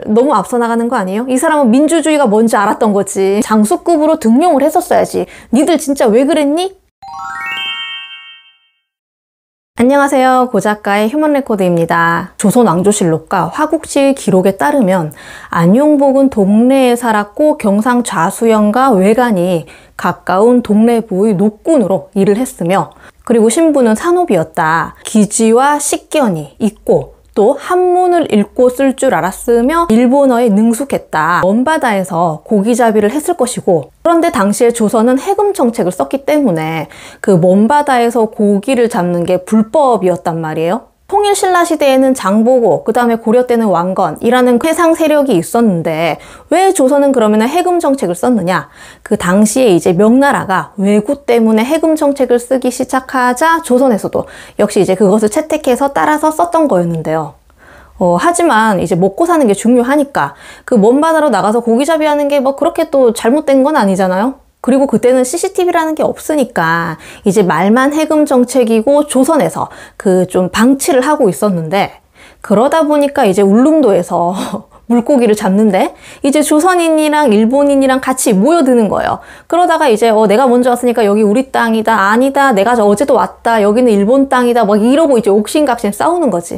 너무 앞서 나가는 거 아니에요? 이 사람은 민주주의가 뭔지 알았던 거지. 장수급으로 등용을 했었어야지. 니들 진짜 왜 그랬니? 안녕하세요. 고작가의 휴먼레코드입니다. 조선왕조실록과 화국시 기록에 따르면 안용복은 동래에 살았고 경상 좌수영과 외간이 가까운 동래부의 노군으로 일을 했으며, 그리고 신부는 산업이었다. 기지와 식견이 있고 또 한문을 읽고 쓸 줄 알았으며 일본어에 능숙했다. 먼바다에서 고기잡이를 했을 것이고, 그런데 당시에 조선은 해금 정책을 썼기 때문에 그 먼바다에서 고기를 잡는 게 불법이었단 말이에요. 통일신라 시대에는 장보고, 그 다음에 고려 때는 왕건이라는 해상 세력이 있었는데 왜 조선은 그러면 해금 정책을 썼느냐? 그 당시에 이제 명나라가 왜구 때문에 해금 정책을 쓰기 시작하자 조선에서도 역시 이제 그것을 채택해서 따라서 썼던 거였는데요. 하지만 이제 먹고 사는 게 중요하니까 그 먼 바다로 나가서 고기잡이 하는 게 뭐 그렇게 또 잘못된 건 아니잖아요. 그리고 그때는 CCTV라는 게 없으니까 이제 말만 해금 정책이고 조선에서 그 좀 방치를 하고 있었는데, 그러다 보니까 이제 울릉도에서 물고기를 잡는데 이제 조선인이랑 일본인이랑 같이 모여드는 거예요. 그러다가 이제 내가 먼저 왔으니까 여기 우리 땅이다, 아니다, 내가 어제도 왔다, 여기는 일본 땅이다, 막 이러고 이제 옥신각신 싸우는 거지.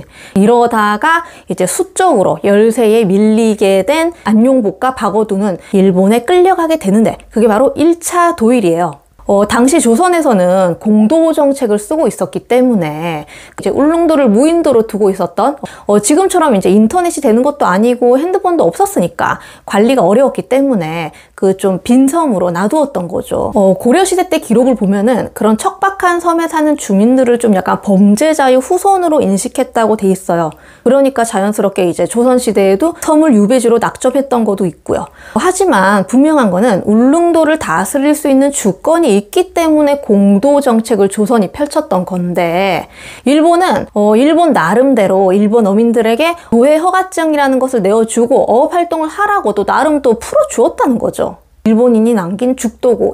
이러다가 이제 수적으로 열세에 밀리게 된 안용복과 박어두는 일본에 끌려가게 되는데, 그게 바로 1차 도일이에요. 당시 조선에서는 공도 정책을 쓰고 있었기 때문에 이제 울릉도를 무인도로 두고 있었던, 지금처럼 이제 인터넷이 되는 것도 아니고 핸드폰도 없었으니까 관리가 어려웠기 때문에 그 좀 빈섬으로 놔두었던 거죠. 고려시대 때 기록을 보면은 그런 척박한 섬에 사는 주민들을 좀 약간 범죄자의 후손으로 인식했다고 돼 있어요. 그러니까 자연스럽게 이제 조선시대에도 섬을 유배지로 낙점했던 것도 있고요. 하지만 분명한 거는 울릉도를 다스릴 수 있는 주권이 있기 때문에 공도 정책을 조선이 펼쳤던 건데, 일본은 일본 나름대로 일본 어민들에게 노예 허가증이라는 것을 내어주고 어업 활동을 하라고 또 나름 또 풀어주었다는 거죠. 일본인이 남긴 죽도고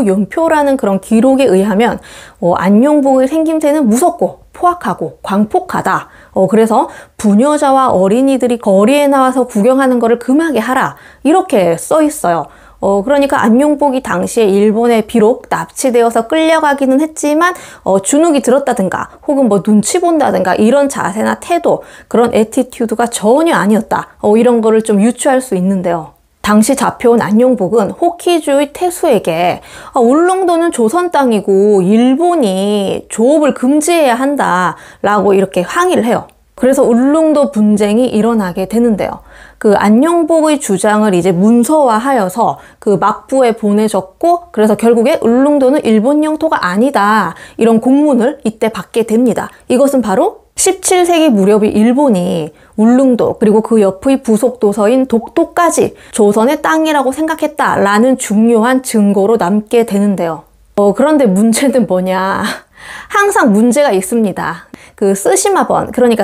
연부연표라는 그런 기록에 의하면 안용복의 생김새는 무섭고 포악하고 광폭하다. 그래서 부녀자와 어린이들이 거리에 나와서 구경하는 것을 금하게 하라, 이렇게 써 있어요. 그러니까 안용복이 당시에 일본에 비록 납치되어서 끌려가기는 했지만 주눅이 들었다든가 혹은 뭐 눈치 본다든가 이런 자세나 태도, 그런 애티튜드가 전혀 아니었다. 이런 거를 좀 유추할 수 있는데요. 당시 잡혀온 안용복은 호키주의 태수에게 울릉도는 조선 땅이고 일본이 조업을 금지해야 한다라고 이렇게 항의를 해요. 그래서 울릉도 분쟁이 일어나게 되는데요. 그 안용복의 주장을 이제 문서화하여서 그 막부에 보내졌고, 그래서 결국에 울릉도는 일본 영토가 아니다, 이런 공문을 이때 받게 됩니다. 이것은 바로 17세기 무렵의 일본이 울릉도 그리고 그 옆의 부속 도서인 독도까지 조선의 땅이라고 생각했다라는 중요한 증거로 남게 되는데요. 그런데 문제는 뭐냐? 항상 문제가 있습니다. 그 쓰시마번, 그러니까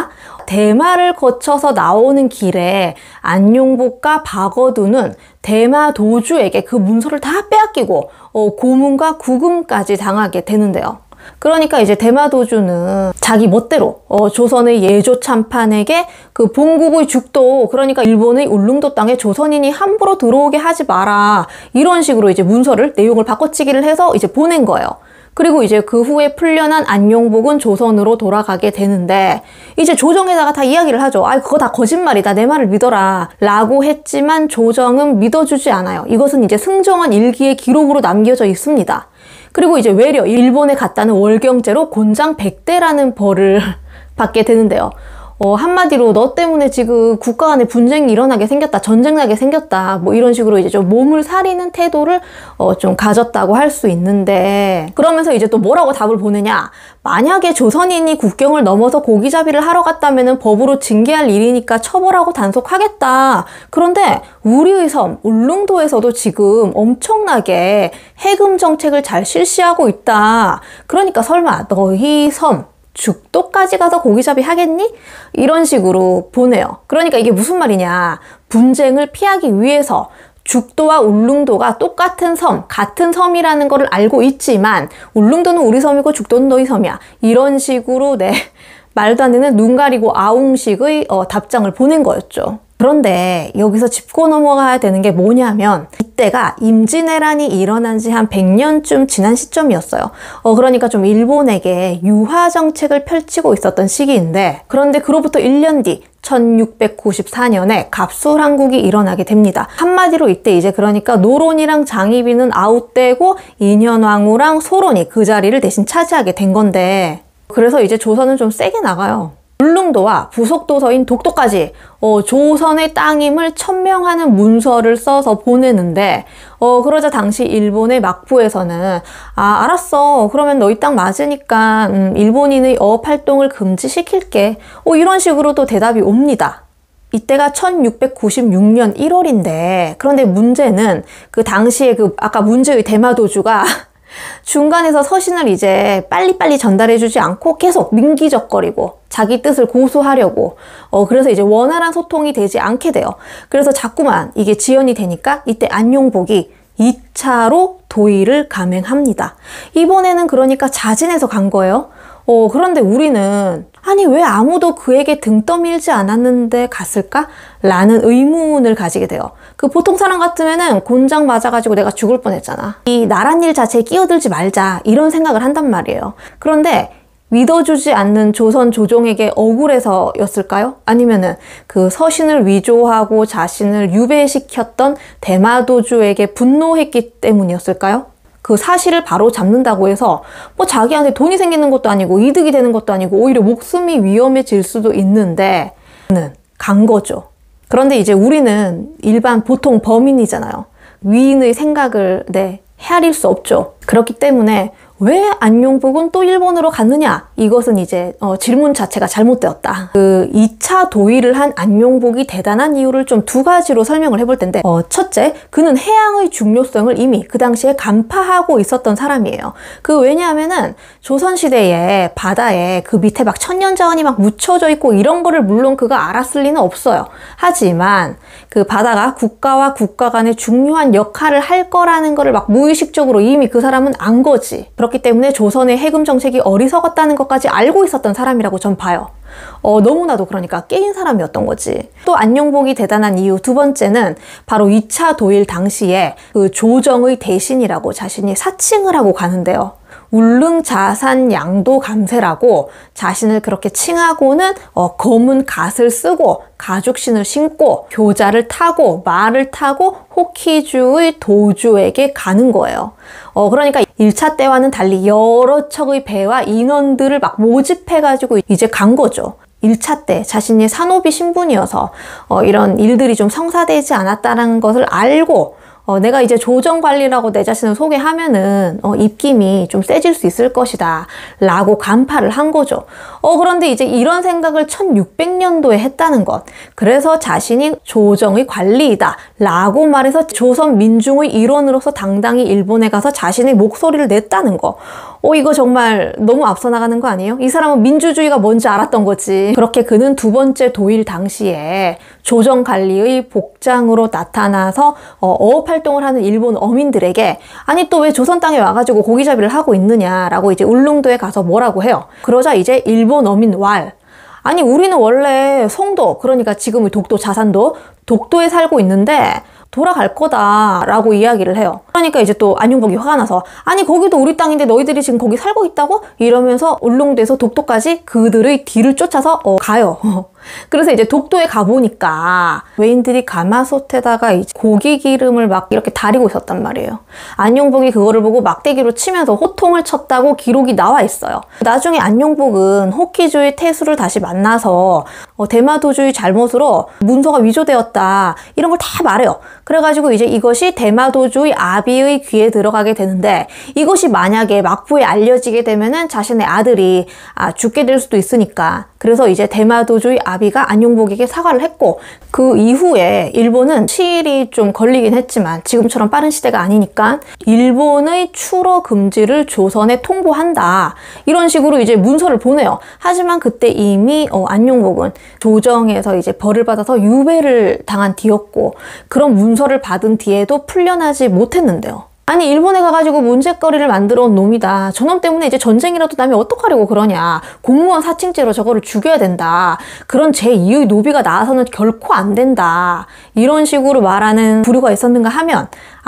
대마를 거쳐서 나오는 길에 안용복과 박어두는 대마 도주에게 그 문서를 다 빼앗기고 고문과 구금까지 당하게 되는데요. 그러니까 이제 대마도주는 자기 멋대로 조선의 예조 참판에게 그 본국의 죽도, 그러니까 일본의 울릉도 땅에 조선인이 함부로 들어오게 하지 마라, 이런 식으로 이제 문서를 내용을 바꿔치기를 해서 이제 보낸 거예요. 그리고 이제 그 후에 풀려난 안용복은 조선으로 돌아가게 되는데, 이제 조정에다가 다 이야기를 하죠. 그거 다 거짓말이다, 내 말을 믿어라 라고 했지만 조정은 믿어주지 않아요. 이것은 이제 승정원 일기의 기록으로 남겨져 있습니다. 그리고 이제 외려 일본에 갔다는 월경죄로 곤장 100대라는 벌을 받게 되는데요. 한마디로 너 때문에 지금 국가 간에 분쟁이 일어나게 생겼다, 전쟁 나게 생겼다, 뭐 이런 식으로 이제 좀 몸을 사리는 태도를 좀 가졌다고 할 수 있는데, 그러면서 이제 또 뭐라고 답을 보느냐? 만약에 조선인이 국경을 넘어서 고기잡이를 하러 갔다면은 법으로 징계할 일이니까 처벌하고 단속하겠다. 그런데 우리의 섬 울릉도에서도 지금 엄청나게 해금 정책을 잘 실시하고 있다. 그러니까 설마 너희 섬 죽도까지 가서 고기잡이 하겠니? 이런 식으로 보내요. 그러니까 이게 무슨 말이냐? 분쟁을 피하기 위해서 죽도와 울릉도가 똑같은 섬, 같은 섬이라는 걸 알고 있지만 울릉도는 우리 섬이고 죽도는 너희 섬이야, 이런 식으로 말도 안 되는 눈 가리고 아웅식의 답장을 보낸 거였죠. 그런데 여기서 짚고 넘어가야 되는 게 뭐냐면 이때가 임진왜란이 일어난 지 한 100년쯤 지난 시점이었어요. 그러니까 좀 일본에게 유화 정책을 펼치고 있었던 시기인데, 그런데 그로부터 1년 뒤 1694년에 갑술항국이 일어나게 됩니다. 한마디로 이때 이제 그러니까 노론이랑 장희빈은 아웃되고 인현왕후랑 소론이 그 자리를 대신 차지하게 된 건데, 그래서 이제 조선은 좀 세게 나가요. 울릉도와 부속도서인 독도까지 조선의 땅임을 천명하는 문서를 써서 보내는데, 그러자 당시 일본의 막부에서는 알았어, 그러면 너희 땅 맞으니까 일본인의 어업 활동을 금지시킬게, 이런 식으로 또 대답이 옵니다. 이때가 1696년 1월인데 그런데 문제는 그 당시에 아까 문제의 대마도주가 중간에서 서신을 이제 빨리빨리 전달해주지 않고 계속 민기적거리고 자기 뜻을 고수하려고 그래서 이제 원활한 소통이 되지 않게 돼요. 그래서 자꾸만 이게 지연이 되니까 이때 안용복이 2차로 도의를 감행합니다. 이번에는 그러니까 자진해서 간 거예요. 그런데 우리는 아니 왜 아무도 그에게 등 떠밀지 않았는데 갔을까? 라는 의문을 가지게 돼요. 보통 사람 같으면은 곤장 맞아가지고 내가 죽을 뻔했잖아. 이 나란 일 자체에 끼어들지 말자 이런 생각을 한단 말이에요. 그런데 믿어주지 않는 조선 조정에게 억울해서였을까요? 아니면은 그 서신을 위조하고 자신을 유배시켰던 대마도주에게 분노했기 때문이었을까요? 그 사실을 바로 잡는다고 해서 뭐 자기한테 돈이 생기는 것도 아니고 이득이 되는 것도 아니고 오히려 목숨이 위험해질 수도 있는데 간 거죠. 그런데 이제 우리는 일반 보통 범인이잖아요. 위인의 생각을 헤아릴 수 없죠. 그렇기 때문에 왜 안용복은 또 일본으로 갔느냐? 이것은 이제 질문 자체가 잘못되었다. 2차 도의를 한 안용복이 대단한 이유를 좀 두 가지로 설명을 해볼 텐데, 첫째, 그는 해양의 중요성을 이미 그 당시에 간파하고 있었던 사람이에요. 왜냐하면은 조선시대에 바다에 그 밑에 막 천년자원이 막 묻혀져 있고 이런 거를 물론 그가 알았을 리는 없어요. 하지만 그 바다가 국가와 국가 간의 중요한 역할을 할 거라는 거를 막 무의식적으로 이미 그 사람은 안 거지. 그렇기 때문에 조선의 해금 정책이 어리석었다는 것까지 알고 있었던 사람이라고 전 봐요. 너무나도 그러니까 깨인 사람이었던 거지. 또 안용복이 대단한 이유 두 번째는 바로 2차 도일 당시에 그 조정의 대신이라고 자신이 사칭을 하고 가는데요. 울릉자산 양도 감세라고 자신을 그렇게 칭하고는 검은 갓을 쓰고 가죽신을 신고 교자를 타고 말을 타고 호키주의 도주에게 가는 거예요. 그러니까 1차 때와는 달리 여러 척의 배와 인원들을 막 모집해가지고 이제 간 거죠. 1차 때 자신이 산호비 신분이어서 이런 일들이 좀 성사되지 않았다는 것을 알고 내가 이제 조정관리라고 내 자신을 소개하면은 입김이 좀 세질 수 있을 것이다 라고 간파를 한 거죠. 그런데 이제 이런 생각을 1600년도에 했다는 것, 그래서 자신이 조정의 관리이다 라고 말해서 조선 민중의 일원으로서 당당히 일본에 가서 자신의 목소리를 냈다는 거, 이거 정말 너무 앞서 나가는 거 아니에요? 이 사람은 민주주의가 뭔지 알았던 거지. 그렇게 그는 두 번째 도일 당시에 조정관리의 복장으로 나타나서 어업 활동을 하는 일본 어민들에게 아니 또 왜 조선 땅에 와가지고 고기잡이를 하고 있느냐라고 이제 울릉도에 가서 뭐라고 해요. 그러자 이제 일본 어민 아니 우리는 원래 송도, 그러니까 지금의 독도 자산도 독도에 살고 있는데 돌아갈 거다라고 이야기를 해요. 그러니까 이제 또 안용복이 화가 나서 아니 거기도 우리 땅인데 너희들이 지금 거기 살고 있다고? 이러면서 울릉도에서 독도까지 그들의 뒤를 쫓아서 가요. 그래서 이제 독도에 가보니까 외인들이 가마솥에다가 이제 고기 기름을 막 이렇게 다리고 있었단 말이에요. 안용복이 그거를 보고 막대기로 치면서 호통을 쳤다고 기록이 나와 있어요. 나중에 안용복은 호키주의 태수를 다시 만나서 대마도주의 잘못으로 문서가 위조되었다 이런 걸 다 말해요. 그래가지고 이제 이것이 대마도주의 아비의 귀에 들어가게 되는데, 이것이 만약에 막부에 알려지게 되면은 자신의 아들이 죽게 될 수도 있으니까, 그래서 이제 대마도주의 아비가 안용복에게 사과를 했고, 그 이후에 일본은 시일이 좀 걸리긴 했지만 지금처럼 빠른 시대가 아니니까 일본의 출어 금지를 조선에 통보한다 이런 식으로 이제 문서를 보내요. 하지만 그때 이미 안용복은 조정에서 이제 벌을 받아서 유배를 당한 뒤였고, 그런 문서를 받은 뒤에도 풀려나지 못했는데요. 아니 일본에 가가지고 문제거리를 만들어 온 놈이다. 저놈 때문에 이제 전쟁이라도 나면 어떡하려고 그러냐. 공무원 사칭죄로 저거를 죽여야 된다. 그런 제2의 노비가 나와서는 결코 안 된다. 이런 식으로 말하는 부류가 있었는가 하면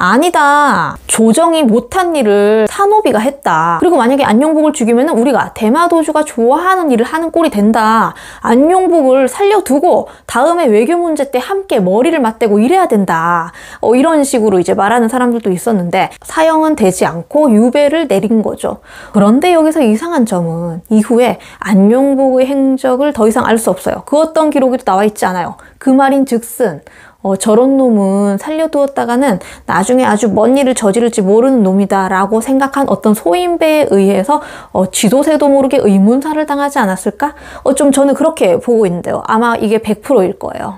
아니다. 조정이 못한 일을 사노비가 했다. 그리고 만약에 안용복을 죽이면 우리가 대마도주가 좋아하는 일을 하는 꼴이 된다. 안용복을 살려두고 다음에 외교 문제 때 함께 머리를 맞대고 이래야 된다. 이런 식으로 이제 말하는 사람들도 있었는데 사형은 되지 않고 유배를 내린 거죠. 그런데 여기서 이상한 점은 이후에 안용복의 행적을 더 이상 알 수 없어요. 그 어떤 기록에도 나와 있지 않아요. 그 말인 즉슨 저런 놈은 살려두었다가는 나중에 아주 먼 일을 저지를지 모르는 놈이다 라고 생각한 어떤 소인배에 의해서 지도새도 모르게 의문사를 당하지 않았을까? 좀 저는 그렇게 보고 있는데요. 아마 이게 100%일 거예요.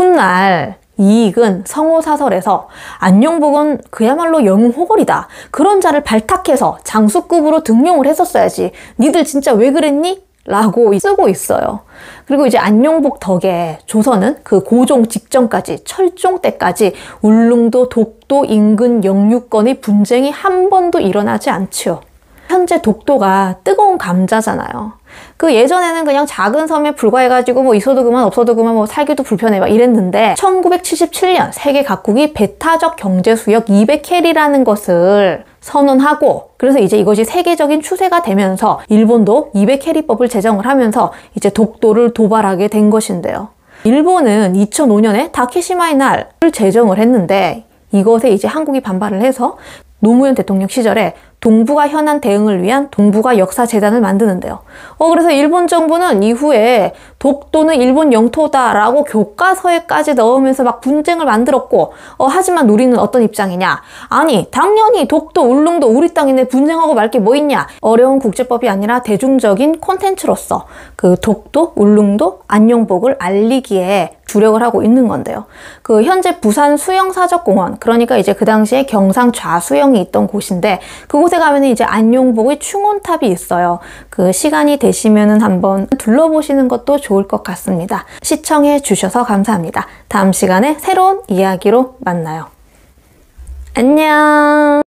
훗날 이익은 성호사설에서 안용복은 그야말로 영웅호걸이다. 그런 자를 발탁해서 장수급으로 등용을 했었어야지. 니들 진짜 왜 그랬니? 라고 쓰고 있어요. 그리고 이제 안용복 덕에 조선은 그 고종 직전까지 철종 때까지 울릉도, 독도 인근 영유권의 분쟁이 한 번도 일어나지 않죠. 현재 독도가 뜨거운 감자잖아요. 그 예전에는 그냥 작은 섬에 불과해가지고 뭐 있어도 그만 없어도 그만 뭐 살기도 불편해 막 이랬는데 1977년 세계 각국이 배타적 경제수역 200캐리라는 것을 선언하고 그래서 이제 이것이 세계적인 추세가 되면서 일본도 200캐리법을 제정을 하면서 이제 독도를 도발하게 된 것인데요. 일본은 2005년에 다케시마의 날을 제정을 했는데 이것에 이제 한국이 반발을 해서 노무현 대통령 시절에 동북아 현안 대응을 위한 동북아 역사재단을 만드는데요. 그래서 일본 정부는 이후에 독도는 일본 영토다라고 교과서에까지 넣으면서 막 분쟁을 만들었고 하지만 우리는 어떤 입장이냐? 아니 당연히 독도, 울릉도 우리 땅인데 분쟁하고 말 게 뭐 있냐? 어려운 국제법이 아니라 대중적인 콘텐츠로서 그 독도, 울릉도, 안용복을 알리기에 주력을 하고 있는 건데요. 그 현재 부산 수영사적공원, 그러니까 이제 그 당시에 경상 좌수영이 있던 곳인데 그곳에 가면 이제 안용복의 충원탑이 있어요. 그 시간이 되시면은 한번 둘러보시는 것도 좋을 것 같습니다. 시청해 주셔서 감사합니다. 다음 시간에 새로운 이야기로 만나요. 안녕.